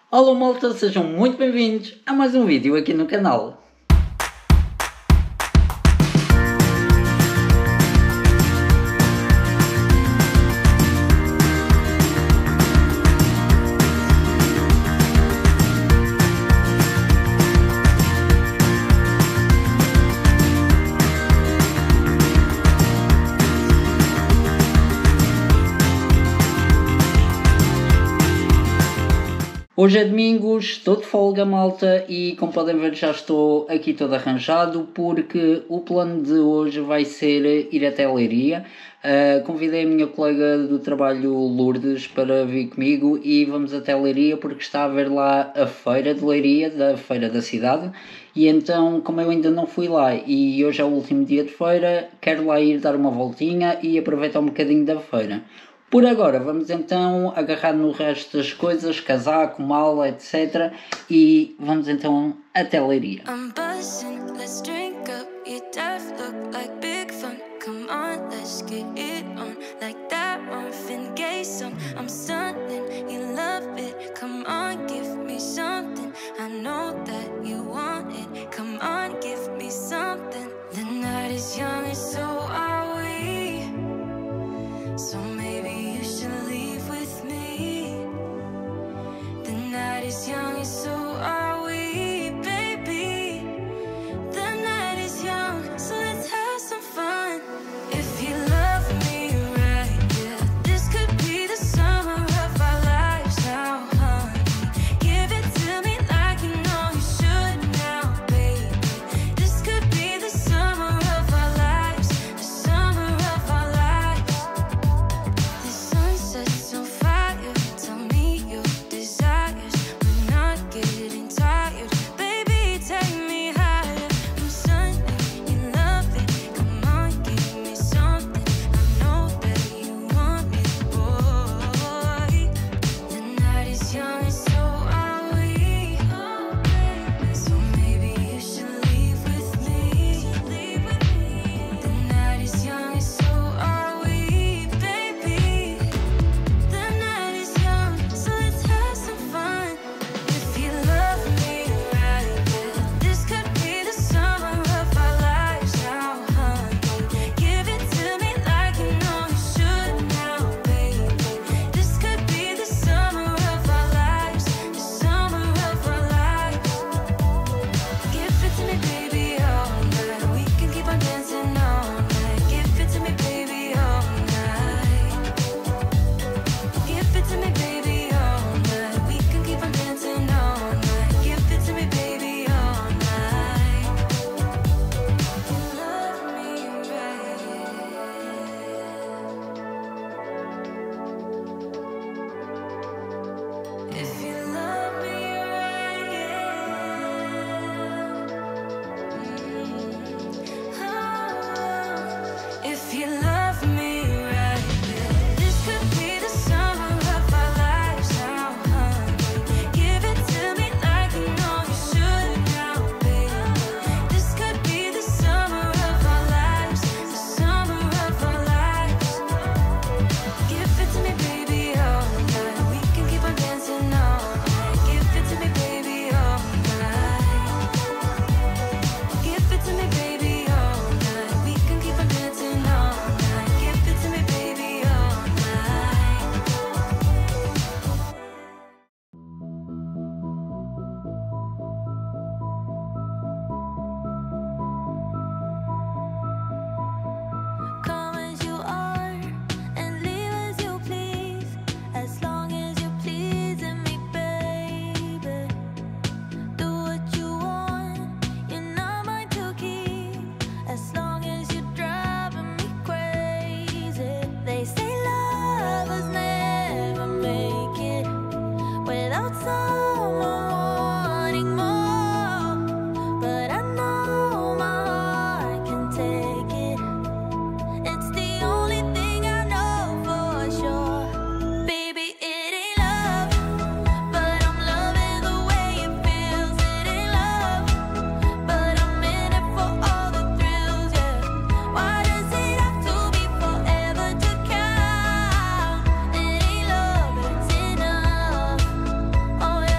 Olá malta, sejam muito bem-vindos a mais um vídeo aqui no canal. Hoje é domingo, estou de folga malta e como podem ver já estou aqui todo arranjado porque o plano de hoje vai ser ir até Leiria. Convidei a minha colega do trabalho Lourdes para vir comigo e vamos até Leiria porque está a haver lá a feira de Leiria, da feira da cidade. E então, como eu ainda não fui lá e hoje é o último dia de feira, quero lá ir dar uma voltinha e aproveitar um bocadinho da feira. Por agora vamos então agarrar no resto das coisas, casaco, mala, etc. E vamos então até Leiria. Oh yeah.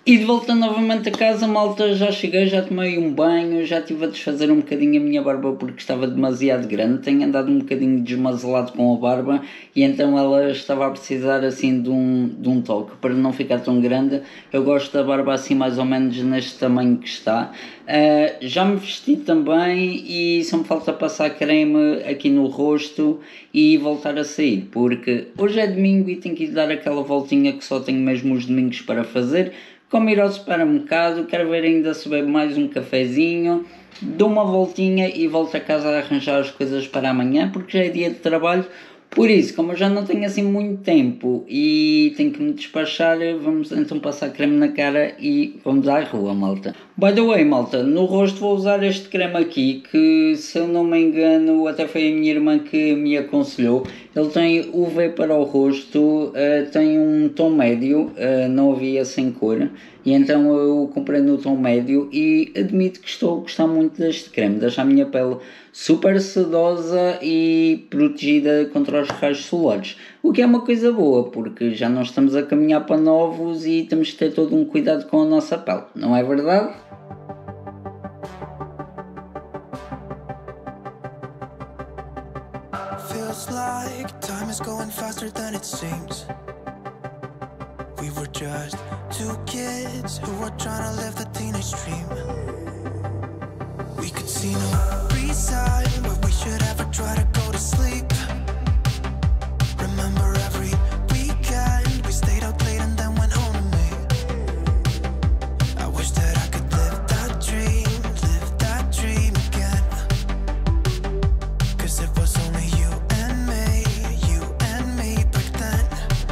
E de volta novamente a casa, malta, já cheguei, já tomei um banho, já estive a desfazer um bocadinho a minha barba porque estava demasiado grande, tenho andado um bocadinho desmazelado com a barba e então ela estava a precisar assim de um toque para não ficar tão grande. Eu gosto da barba assim mais ou menos neste tamanho que está. Já me vesti também e só me falta passar creme aqui no rosto e voltar a sair, porque hoje é domingo e tenho que ir dar aquela voltinha que só tenho mesmo os domingos para fazer. Como ir ao supermercado, quero ver ainda se bebo mais um cafezinho, dou uma voltinha e volto a casa a arranjar as coisas para amanhã, porque já é dia de trabalho. Por isso, como eu já não tenho assim muito tempo e tenho que me despachar, vamos então passar creme na cara e vamos à rua, malta. By the way, malta, no rosto vou usar este creme aqui, que se eu não me engano até foi a minha irmã que me aconselhou. Ele tem UV para o rosto, tem um tom médio, não havia sem cor, e então eu comprei no tom médio e admito que estou a gostar muito deste creme, deixa a minha pele super sedosa e protegida contra os raios solares, o que é uma coisa boa, porque já não estamos a caminhar para novos e temos que ter todo um cuidado com a nossa pele, não é verdade? Feels like time is going faster than it seems. We were just two kids who were trying to live the teenage dream. We could see no reason why we should ever try to go to sleep. Remember every weekend we stayed out late and then went home to me. I wish that I could live that dream again. 'Cause it was only you and me back then.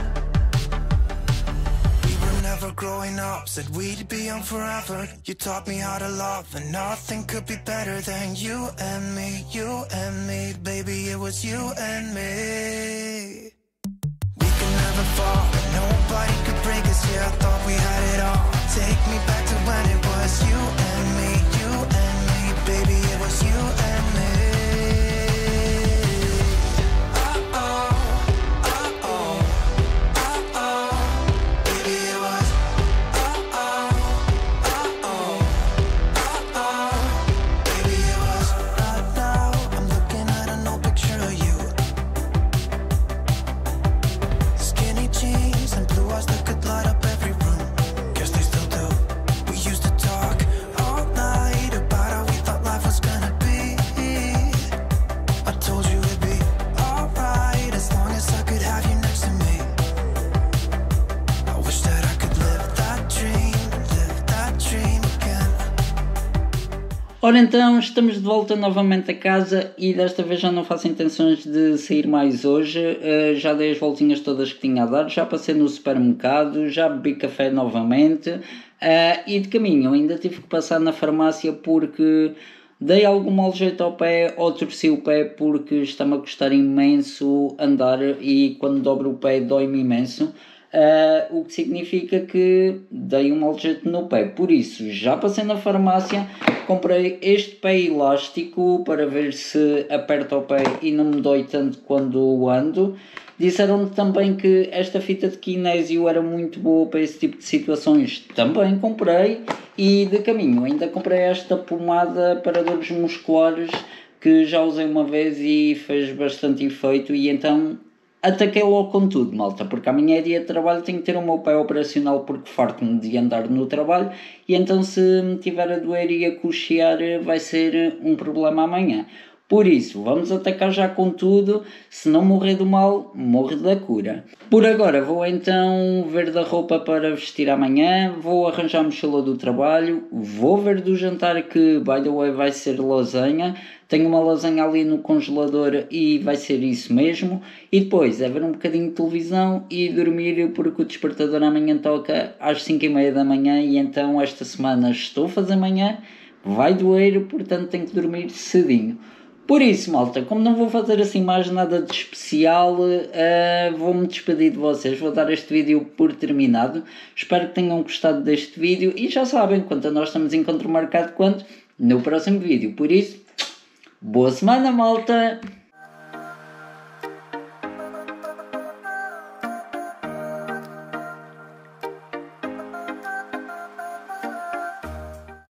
We were never growing up, said we'd be young forever. You taught me how to love, and nothing could be better than you and me, baby, it was you and me. We could never fall, and nobody could break us, yeah, I thought we had it all. Take me back to when it was you and me, baby, it was you and me. Ora então, estamos de volta novamente a casa e desta vez já não faço intenções de sair mais hoje, já dei as voltinhas todas que tinha a dar, já passei no supermercado, já bebi café novamente e de caminho ainda tive que passar na farmácia porque dei algum mau jeito ao pé ou torci o pé porque está-me a custar imenso andar e quando dobro o pé dói-me imenso. O que significa que dei um mau jeito no pé, por isso já passei na farmácia, comprei este pé elástico para ver se aperta o pé e não me dói tanto quando ando. Disseram também que esta fita de kinésio era muito boa para esse tipo de situações, também comprei. E de caminho ainda comprei esta pomada para dores musculares que já usei uma vez e fez bastante efeito e então ataquei logo com tudo, malta, porque amanhã é dia de trabalho, tenho que ter o meu pé operacional porque farto-me de andar no trabalho e então se me tiver a doer e a coxear vai ser um problema amanhã. Por isso, vamos atacar já com tudo, se não morrer do mal, morre da cura. Por agora vou então ver da roupa para vestir amanhã, vou arranjar a mochila do trabalho, vou ver do jantar que, by the way, vai ser lasanha. Tenho uma lasanha ali no congelador e vai ser isso mesmo. E depois é ver um bocadinho de televisão e dormir porque o despertador amanhã toca às 5h30 da manhã e então esta semana estou a fazer manhã, vai doer, portanto tenho que dormir cedinho. Por isso, malta, como não vou fazer assim mais nada de especial, vou-me despedir de vocês, vou dar este vídeo por terminado. Espero que tenham gostado deste vídeo e já sabem, quanto a nós estamos em encontro marcado quando? No próximo vídeo. Por isso, boa semana, malta!